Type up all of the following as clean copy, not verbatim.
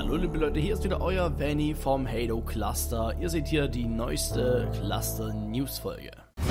Hallo liebe Leute, hier ist wieder euer Vanny vom Halo Cluster. Ihr seht hier die neueste Cluster News Folge.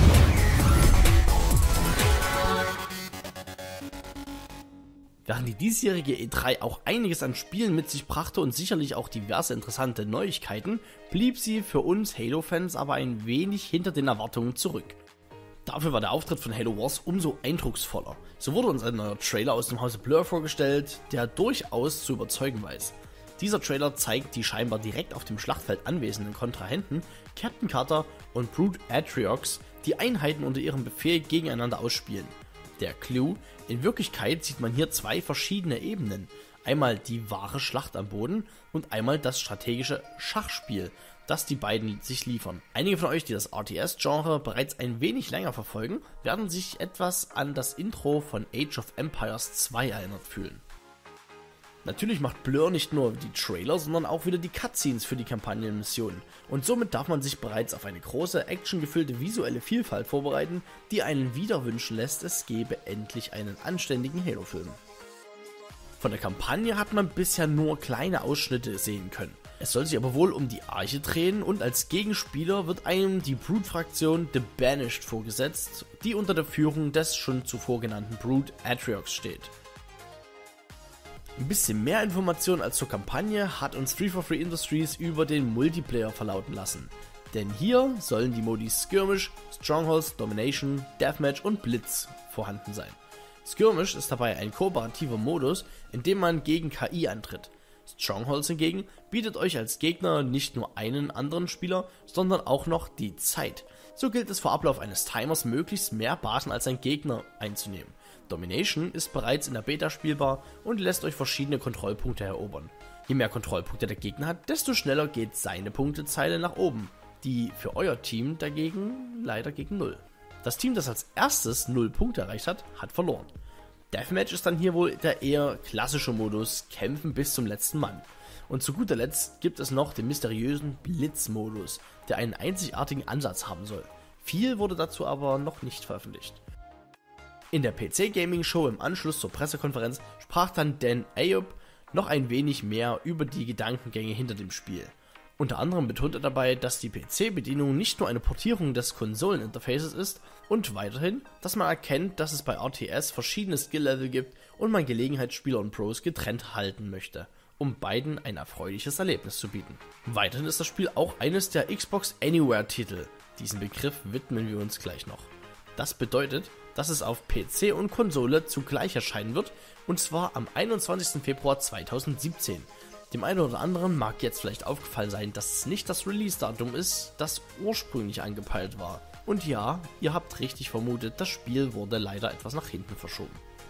Während die diesjährige E3 auch einiges an Spielen mit sich brachte und sicherlich auch diverse interessante Neuigkeiten, blieb sie für uns Halo-Fans aber ein wenig hinter den Erwartungen zurück. Dafür war der Auftritt von Halo Wars umso eindrucksvoller. So wurde uns ein neuer Trailer aus dem Hause Blur vorgestellt, der durchaus zu überzeugen weiß. Dieser Trailer zeigt die scheinbar direkt auf dem Schlachtfeld anwesenden Kontrahenten Captain Carter und Brute Atriox, die Einheiten unter ihrem Befehl gegeneinander ausspielen. Der Clou: in Wirklichkeit sieht man hier zwei verschiedene Ebenen. Einmal die wahre Schlacht am Boden und einmal das strategische Schachspiel, das die beiden sich liefern. Einige von euch, die das RTS-Genre bereits ein wenig länger verfolgen, werden sich etwas an das Intro von Age of Empires 2 erinnert fühlen. Natürlich macht Blur nicht nur die Trailer, sondern auch wieder die Cutscenes für die Kampagnenmissionen. Und somit darf man sich bereits auf eine große, actiongefüllte visuelle Vielfalt vorbereiten, die einen wieder wünschen lässt, es gebe endlich einen anständigen Halo-Film. Von der Kampagne hat man bisher nur kleine Ausschnitte sehen können. Es soll sich aber wohl um die Arche drehen und als Gegenspieler wird einem die Brute-Fraktion The Banished vorgesetzt, die unter der Führung des schon zuvor genannten Brute Atriox steht. Ein bisschen mehr Informationen als zur Kampagne hat uns 343 Industries über den Multiplayer verlauten lassen. Denn hier sollen die Modi Skirmish, Strongholds, Domination, Deathmatch und Blitz vorhanden sein. Skirmish ist dabei ein kooperativer Modus, in dem man gegen KI antritt. Strongholds hingegen bietet euch als Gegner nicht nur einen anderen Spieler, sondern auch noch die Zeit. So gilt es vor Ablauf eines Timers möglichst mehr Basen als ein Gegner einzunehmen. Domination ist bereits in der Beta spielbar und lässt euch verschiedene Kontrollpunkte erobern. Je mehr Kontrollpunkte der Gegner hat, desto schneller geht seine Punktezeile nach oben. Die für euer Team dagegen leider gegen 0. Das Team, das als erstes 0 Punkte erreicht hat, hat verloren. Deathmatch ist dann hier wohl der eher klassische Modus, kämpfen bis zum letzten Mann. Und zu guter Letzt gibt es noch den mysteriösen Blitzmodus, der einen einzigartigen Ansatz haben soll. Viel wurde dazu aber noch nicht veröffentlicht. In der PC Gaming Show im Anschluss zur Pressekonferenz sprach dann Dan Ayoub noch ein wenig mehr über die Gedankengänge hinter dem Spiel. Unter anderem betont er dabei, dass die PC-Bedienung nicht nur eine Portierung des Konsoleninterfaces ist und weiterhin, dass man erkennt, dass es bei RTS verschiedene Skill-Level gibt und man Gelegenheitsspieler und Pros getrennt halten möchte, um beiden ein erfreuliches Erlebnis zu bieten. Weiterhin ist das Spiel auch eines der Xbox Anywhere-Titel. Diesen Begriff widmen wir uns gleich noch. Das bedeutet, dass es auf PC und Konsole zugleich erscheinen wird, und zwar am 21. Februar 2017. Dem einen oder anderen mag jetzt vielleicht aufgefallen sein, dass es nicht das Release-Datum ist, das ursprünglich angepeilt war. Und ja, ihr habt richtig vermutet, das Spiel wurde leider etwas nach hinten verschoben.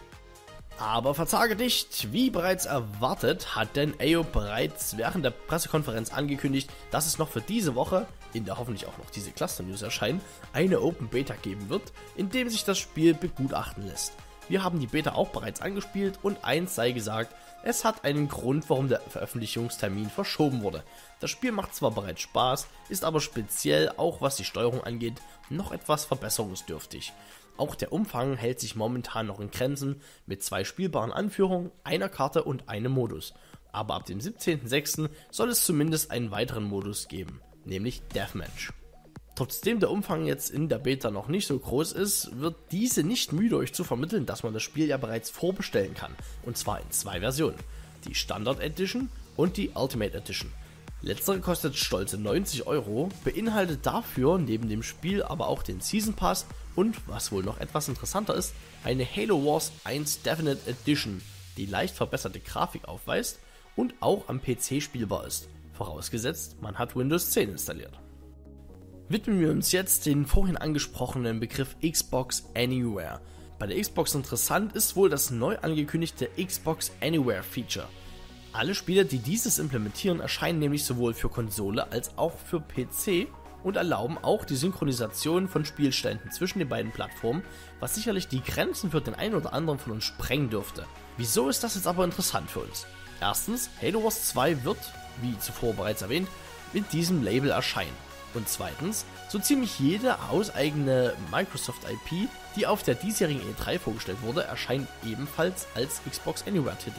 Aber verzage nicht, wie bereits erwartet, hat Dan Ayoub bereits während der Pressekonferenz angekündigt, dass es noch für diese Woche, in der hoffentlich auch noch diese Cluster News erscheinen, eine Open Beta geben wird, in dem sich das Spiel begutachten lässt. Wir haben die Beta auch bereits angespielt und eins sei gesagt, es hat einen Grund, warum der Veröffentlichungstermin verschoben wurde. Das Spiel macht zwar bereits Spaß, ist aber speziell, auch was die Steuerung angeht, noch etwas verbesserungsdürftig. Auch der Umfang hält sich momentan noch in Grenzen mit 2 spielbaren Anführungen, einer Karte und einem Modus. Aber ab dem 17.06. soll es zumindest einen weiteren Modus geben, nämlich Deathmatch. Trotzdem der Umfang jetzt in der Beta noch nicht so groß ist, wird diese nicht müde euch zu vermitteln, dass man das Spiel ja bereits vorbestellen kann. Und zwar in 2 Versionen, die Standard Edition und die Ultimate Edition. Letztere kostet stolze 90 €, beinhaltet dafür neben dem Spiel aber auch den Season Pass und, was wohl noch etwas interessanter ist, eine Halo Wars 1 Definite Edition, die leicht verbesserte Grafik aufweist und auch am PC spielbar ist, vorausgesetzt man hat Windows 10 installiert. Widmen wir uns jetzt den vorhin angesprochenen Begriff Xbox Anywhere. Bei der Xbox interessant ist wohl das neu angekündigte Xbox Anywhere Feature. Alle Spiele, die dieses implementieren, erscheinen nämlich sowohl für Konsole als auch für PC und erlauben auch die Synchronisation von Spielständen zwischen den beiden Plattformen, was sicherlich die Grenzen für den einen oder anderen von uns sprengen dürfte. Wieso ist das jetzt aber interessant für uns? Erstens, Halo Wars 2 wird, wie zuvor bereits erwähnt, mit diesem Label erscheinen. Und zweitens, so ziemlich jede hauseigene Microsoft-IP, die auf der diesjährigen E3 vorgestellt wurde, erscheint ebenfalls als Xbox Anywhere-Titel.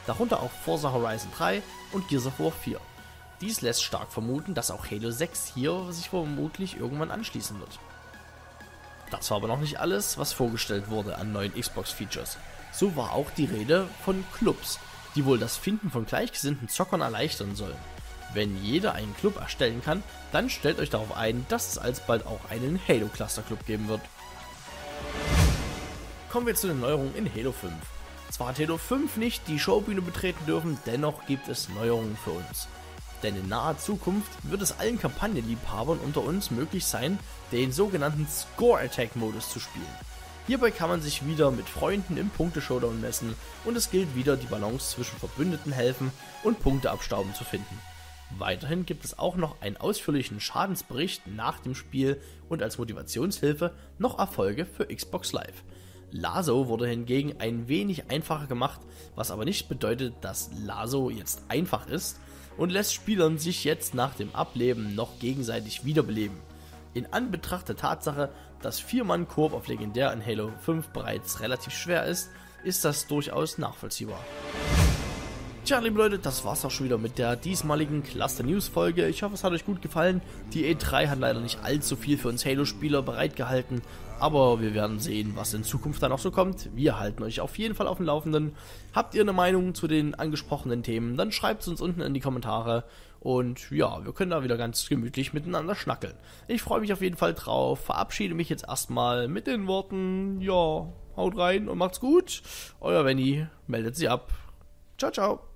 darunter auch Forza Horizon 3 und Gears of War 4. Dies lässt stark vermuten, dass auch Halo 6 hier sich vermutlich irgendwann anschließen wird. Das war aber noch nicht alles, was vorgestellt wurde an neuen Xbox-Features. So war auch die Rede von Clubs, die wohl das Finden von gleichgesinnten Zockern erleichtern sollen. Wenn jeder einen Club erstellen kann, dann stellt euch darauf ein, dass es alsbald auch einen Halo Cluster Club geben wird. Kommen wir zu den Neuerungen in Halo 5. Zwar hat Halo 5 nicht die Showbühne betreten dürfen, dennoch gibt es Neuerungen für uns. Denn in naher Zukunft wird es allen Kampagnenliebhabern unter uns möglich sein, den sogenannten Score Attack Modus zu spielen. Hierbei kann man sich wieder mit Freunden im Punkte-Showdown messen und es gilt wieder, die Balance zwischen Verbündeten helfen und Punkte abstauben zu finden. Weiterhin gibt es auch noch einen ausführlichen Schadensbericht nach dem Spiel und als Motivationshilfe noch Erfolge für Xbox Live. Lasso wurde hingegen ein wenig einfacher gemacht, was aber nicht bedeutet, dass Lasso jetzt einfach ist und lässt Spielern sich jetzt nach dem Ableben noch gegenseitig wiederbeleben. In Anbetracht der Tatsache, dass 4-Mann-Koop auf Legendär in Halo 5 bereits relativ schwer ist das durchaus nachvollziehbar. Tja, liebe Leute, das war's auch schon wieder mit der diesmaligen Cluster News Folge. Ich hoffe, es hat euch gut gefallen. Die E3 hat leider nicht allzu viel für uns Halo-Spieler bereitgehalten, aber wir werden sehen, was in Zukunft da noch so kommt. Wir halten euch auf jeden Fall auf dem Laufenden. Habt ihr eine Meinung zu den angesprochenen Themen, dann schreibt es uns unten in die Kommentare. Und ja, wir können da wieder ganz gemütlich miteinander schnackeln. Ich freue mich auf jeden Fall drauf. Verabschiede mich jetzt erstmal mit den Worten, ja, haut rein und macht's gut. Euer Venny meldet sie ab. Ciao, ciao.